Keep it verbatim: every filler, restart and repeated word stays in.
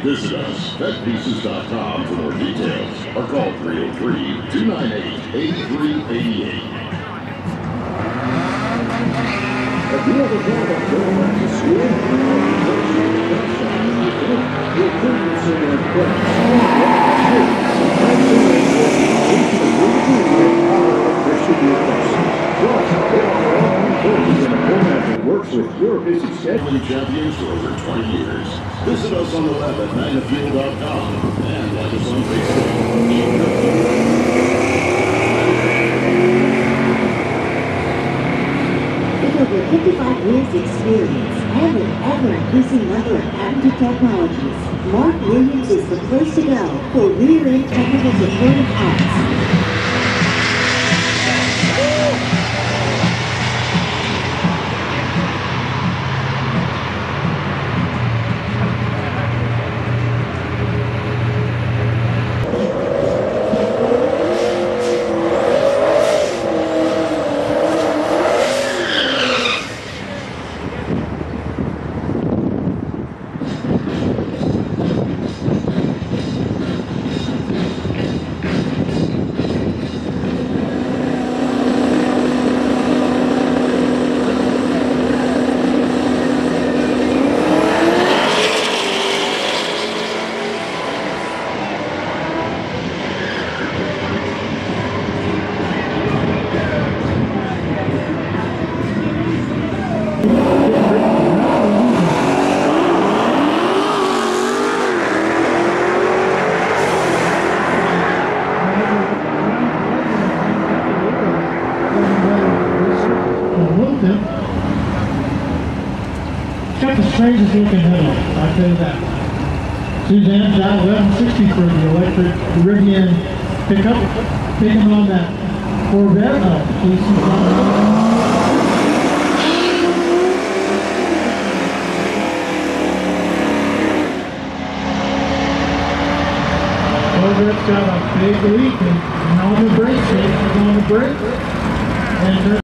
Visit us, vet pieces dot com, for more details, or call three oh three, two nine eight, eight three eight eight. Have you ever thought about going back to school? Your previous center class. Works with your busy scheduling champions for over twenty years. Visit us on the web at magnafuel dot com and like us on Facebook. With over fifty-five years experience and an ever-increasing number of patented technologies, Mark Williams is the place to go for rear-end technical support and parts. It's got the strangest looking headlight, I'll tell you that. Suzanne got eleven sixty for the electric Rivian pickup, taking on that Corvette. Uh, Corvette's got a big leak and on the brake, on the brake. And